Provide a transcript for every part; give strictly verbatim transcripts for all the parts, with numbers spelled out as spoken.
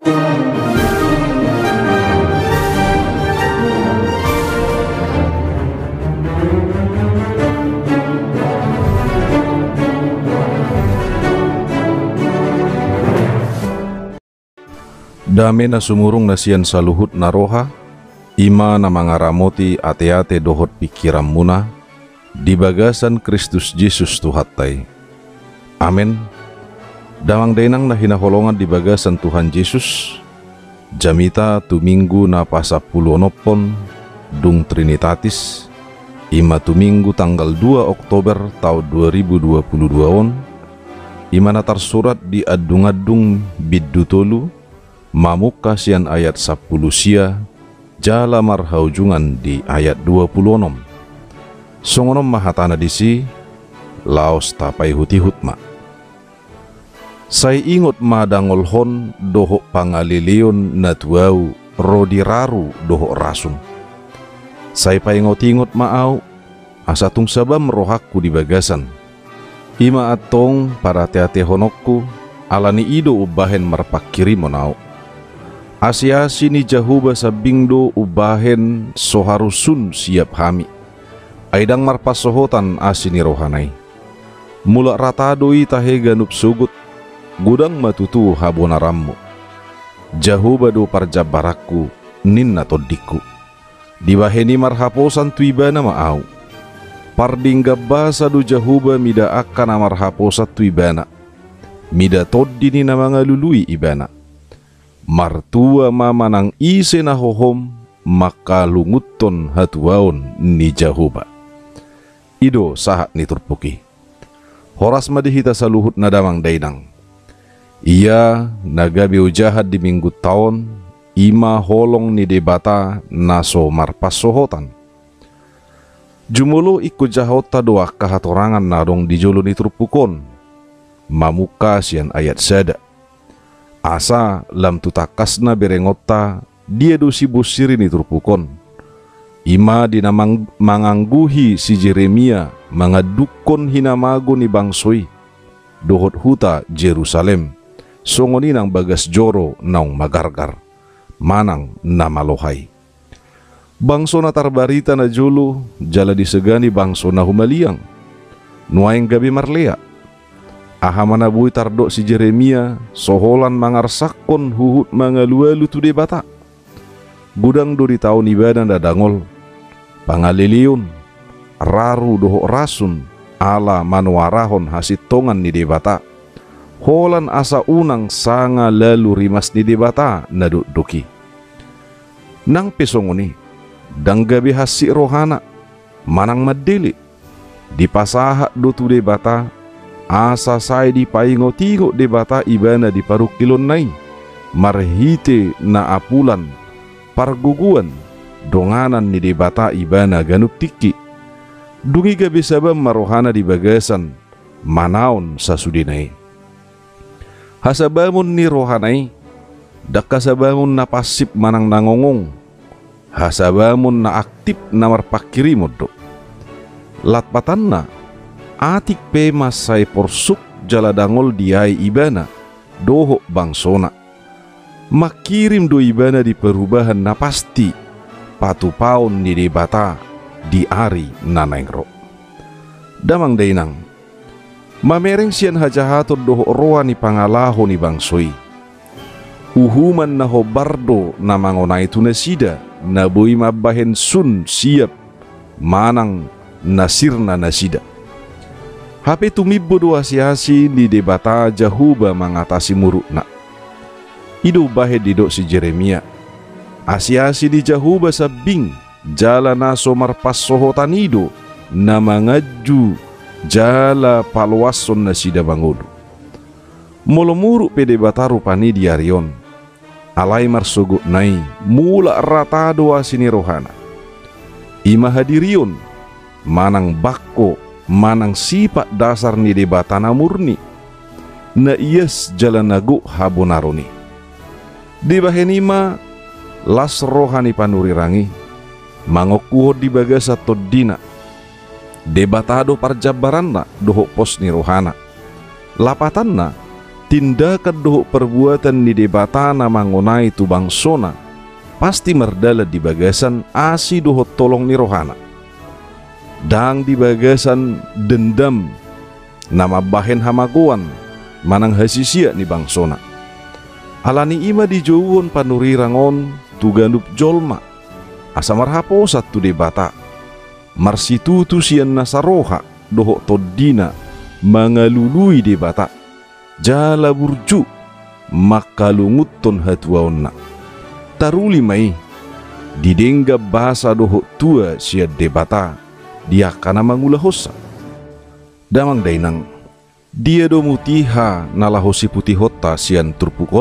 Dame na sumurong na siyan sa luhut na roha, ima na mga ramoti ate-ate dohot pikiram muna, di bagasan Kristus Jesus tuhatay. Amen. Damang dainang na hinaholongan di bagasan Tuhan Yesus, jamita tuminggu na pasapulonopon, dung Trinitatis, ima tuminggu tanggal dua Oktober tahun dua ribu dua puluh dua on, ima na tersurat di adung-adung Bidutolu, Mamuka sian ayat sepuluh sia, jala marhaujungan di ayat dua puluh enam. Songonom mahatana disi, laos tapai hutihut ma. Say ingot madangolhon doho pangalilion na tuau rodiraru doho rasun. Say paingot-ingot maau, asatung sabam rohakku di bagasan. Ima atong para teate honokku, alani ido ubahen marpakiri monau. Asia-asi ni Jahuba sa bingdo ubahen soharusun siap hami. Aidang marpasohotan asini rohanay. Mula ratadoi tahe ganup sugut, gudang matutu habonarammu. Jahuba do parjabarakku, ninna todiku. Dibaheni marhaposan tuibana maau. Pardingga basa do Jahuba mida akan amarhaposa tuibana. Mida toddini na mga lului ibana. Martua mama nang ise na hohom makalunguton hatuaon ni Jahuba. Ido sahat ni turpuki. Horas madihita sa luhut na damang dainang. Ia nagabi ujahat di minggu taon, ima holong ni debata naso marpasohotan. Jumulo ikut jahota doa kahatorangan narong di jolo ni turpukon. Mamuka sian ayat sada. Asa lam tutakasna berengota dia do si bosiri ni turpukon. Ima dinamang mangangguhi si Jeremia mangadukon hinamago ni bangsoi dohot huta Jerusalem songoni nang bagas joro naung magargar manang na malohay. Bangso na tarbarita na jolo jala disegani bangso na humaliang nuaing gabi marlea. Ahamana bui tardo si Jeremia soholan mangarsakon huhut mga lualu tu debata. Gudang do di taon ibadan dadangol pangaliliun raru doho rasun ala manuarahon hasitongan ni debata. Holan asa unang sanga lalu rimas ni debata naduk doki. Nang pesongoni danggabi hasi rohana manang madili di pasaha do tu debata. Asa say di paingo-tingo debata ibana di parukilon nai marhite na apulan parguguan donganan ni debata ibana ganup tiki dungi gabi sabam marohana di bagasan manaon sa sudinai. Hasabamun ni rohanai dakasabamun na pasip manang nangongong, hasabamun na aktif na marpakiri modok latpatan na atik pe masay porsuk jaladangol diay ibana doho bangsona. Makirim do ibana di perubahan na pasti patupaon ni debata di ari nanengro. Damang dainang mamereng sian hajahaton doho roa ni pangalaho ni bangsoi. Uhuman na hobardo na mangonay tunasida na boy mabahen sun siap manang nasirna nasida. Hape tumibo do asi-asi ni debata Jahuba mengatasi murukna. Ido bahe dido si Jeremia. Asi-asi di Jahuba sabing jala naso marpasohotan ido na mangaju jala palwason na sida bangodo. Molomuru pe debata rupani di arion. Alai marsugut nai mula ratado asini rohana. Ima hadirion manang bakko manang sifat dasar ni debata na murni na iyas jalan nagu habonaroni. Di bahenima las rohani panurirangi mangokuho di bagasa toddina debatado parjabaranna doho pos ni rohana lapatanna tindakan dohok perbuatan ni debata na mangonai tu bangsona pasti merdala di bagasan asi dohok tolong ni rohana. Dang di bagasan dendam nama bahen hamaguan manang hasisia ni bangsona. Alani ima di jauhon panurirangon tu ganup jolma asa marhapo satu debata marsitutu sian nasaroha dohok todina mangalului debata jala burju makalunguton hatuaonna taruli mai didengga bahasa dohok tua sia debata dia kana mangula hosa damang dainang dia do mutiha nalahosi putih hota sian turpukon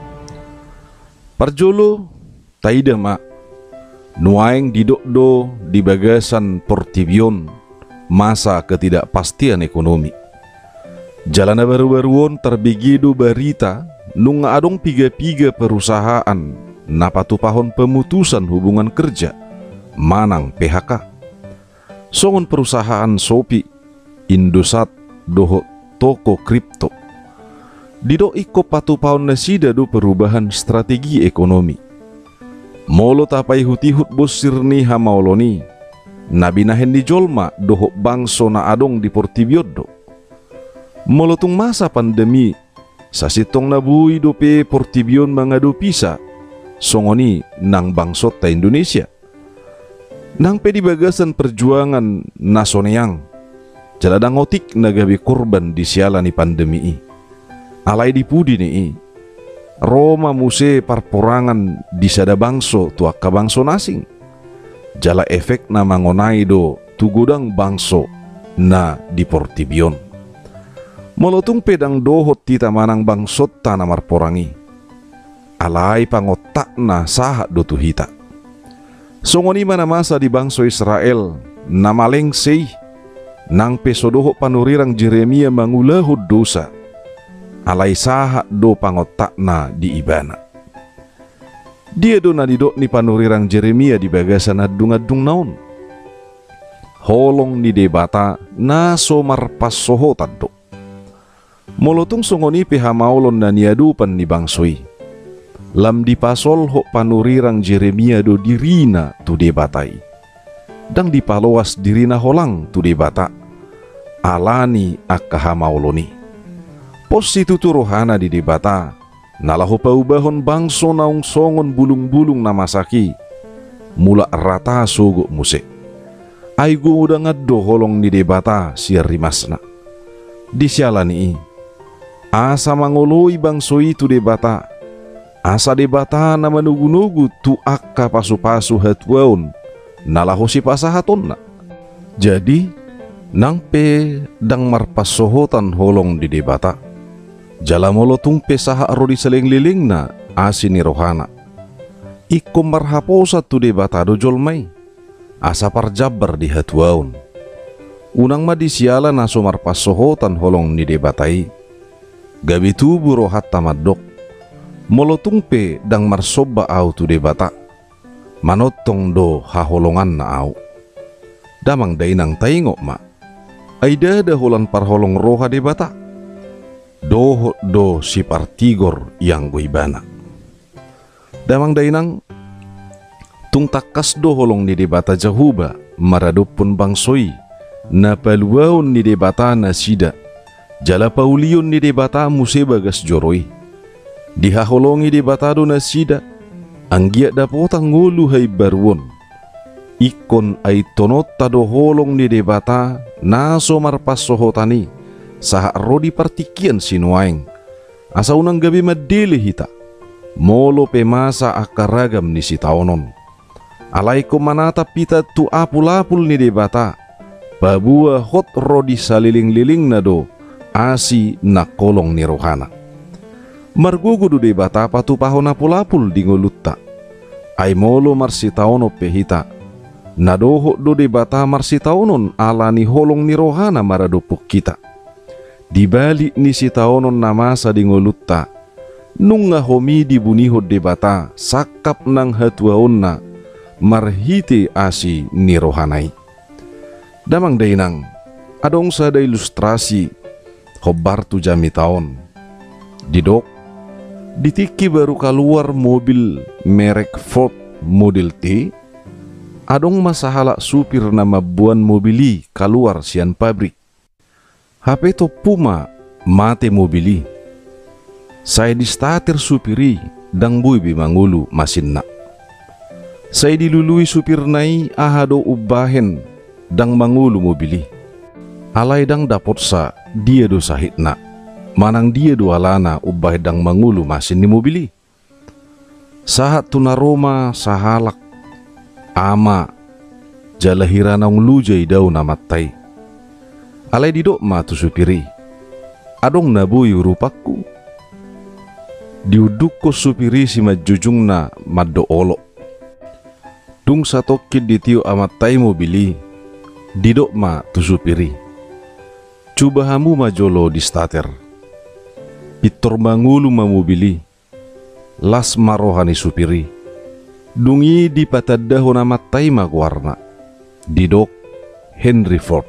parjolo taida ma nuaeng didokdo di bagasan portibion masa ketidakpastian ekonomi. Jalana baru-baruon terbigido berita nunga adong piga-piga perusahaan napatu pahon pemutusan hubungan kerja manang P H K. Songon perusahaan Shopee, Indosat, doho toko kripto. Dido iko patu pahon nasida do perubahan strategi ekonomi. Molo tapai hutihut bosir ni hamaoloni nabinahen di jolma dohok bangso na adong di portibiodo. Molo tung masa pandemi sasitong nabui dope portibion mangado pisa songoni nang bangsot ta Indonesia. Nang pedi bagasan perjuangan nasoneang jaladang otik nagabi korban di sialani pandemi i. Alai di pudi ni i. Roma muse parporangan di sada bangso tuaka bangso nasing. Jala efek na mangonai do tugudang bangso na di portibion. Molotung pedang dohot tita manang bangsot tanah marporangi. Alai pangotak na sahat do tuhita. Songoni mana masa di bangso Israel na malengsei nang pesodohok panurirang Jeremia mangulahud dosa. Alai saha do pangotakna di ibana. Dia do na didok ni panurirang Jeremia di bagasan adung-adung naon. Holong ni debata na somar pas sohotan do. Molotung songoni peha maulon na niadupan ni bangsoi. Lam di pasol hok panurirang Jeremia do dirina tu debatai. Dang dipaloas dirina holang tu debata. Alani akaha mauloni. Positu rohana di debata nalahu paubahon bangso naung songon bulung-bulung namasaki mula rata sogok muse aigu udah ngaddo holong di debata siar rimasna di sialani asa mangoloi bangso itu debata asa debata na manugu-nugu tu akka pasu-pasu hatwaun nalahu si pasahatonna jadi nang pe dang marpas sohotan holong di debata jala molo tumpe saha rodi seleng-liling na asini rohana. Iko marhaposa tu debata do jolmai. Asa parjabar di hatuaun. Unang madisiala na marpas sohotan holong ni debatai. Gabi tubu rohat tamadok. Molo tumpe dang marsoba au tu debata. Manotong do haholongan na au. Damang dainang taingok ma. Aida da holan parholong roha debata. Do do si partigor yang goibana. Damang dainang tung takas do holong ni debata jahuba maradupun bangsoi na paluaun ni debata na sida jala paulion ni debata muse bagas joroi dihaholongi debata do na sida anggia dapotang ngulu hai barwon ikon ay tonota do holong ni debata naso marpas sohotani saha rodi partikian sinuaing asa unang gabi madele hita molo pemasa akaragam ni si taonon alai ko manata pita tu apul-apul ni debata babua hot rodi saliling-liling na do asi na kolong ni rohana margugu do debata patu pahon apul-apul di ngolutta ay molo marsitaono pehita nadoho do debata marsitaonon ala ni holong ni rohana maradupuk kita. Di balik ni si taonon na masa di ngolutta nung nga homi di buniho debata sakap nang hatuaon na marhiti asi ni rohanai. Damang dainang adong sa da ilustrasi hobar tu jami taon Didok, ditiki baru keluar mobil merek Ford Model T, adong masahala supir nama buan mobili keluar sian pabrik. H P to puma mate mobili. Saya di starter supiri dang bui bi mangulu masin nak. Saya dilului supir nai ahado ubahen dang mangulu mobili. Alai dang dapot sa dia do sahit nak. Manang dia do alana ubah dang mangulu masin ni mobili. Sahat tunaroma sahalak ama jalahira naung lujay daw namatay. Alay didok ma tu supiri. Adong nabuy rupaku. Diuduk ko supiri si majujung na maddo olo. Dung satokid ditiyo amatay mobili. Didok ma tu supiri. Coba hamu majolo di starter. Pitor mangulu mamubili. Las marohani supiri. Dungi di patadaho na matay magwarna. Didok Henry Ford.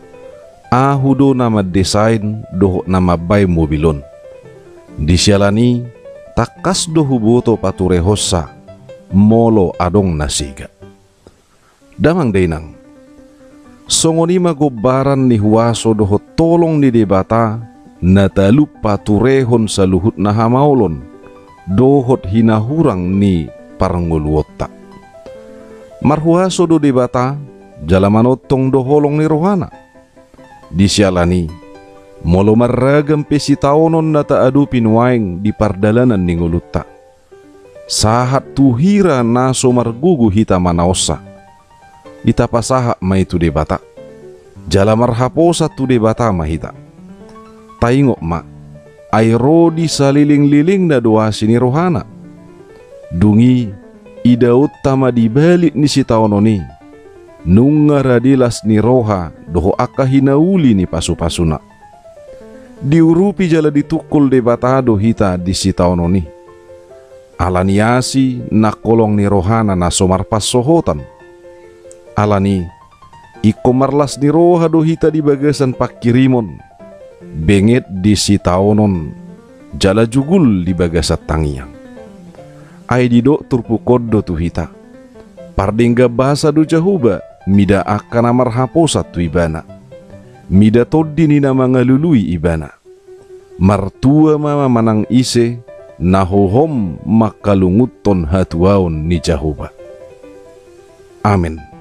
Ahudo nama desain doho nama bay mobilon. Disialani takas dohu boto pature hossa. Molo adong nasiga. Damang dainang. Songoni magobaran ni huwaso doho tolong ni debata. Natalu paturehon sa luhut na hamaulon dohot hinahurang ni paranguluota. Marhuaso do debata jalamanotong doholong ni rohana. Disialani molo marragam pesitaonon na taadu pinuaing di pardalanan ni nguluta. Sahat tuhira naso margugu hita manaosa. Itapasaha maitu debata. Jalamarhaposa tu debata mahita. Taingok ma, airo di saliling-liling na doa sini rohana. Dungi, idaut tama di balik ni si taononi. Nunga radilas ni roha, doho aka hinauli ni pasu-pasuna. Diurupi jala ditukul debatado hita di si taononi. Alaniasi nakolong ni rohana na somarpas sohotan. Alani, ikomarlas ni roha do hita di bagasan pakirimon. Benget di si taonon jala jugul di bagasat tangiang. Ay didok turpu koddo tu hita. Pardengga bahasa do jahuba mida akan amarhaposa tu ibana. Mida toddi ni nama ngalului ibana. Martua mama manang ise nahohom makalunguton hatuaon ni jahuba. Amin.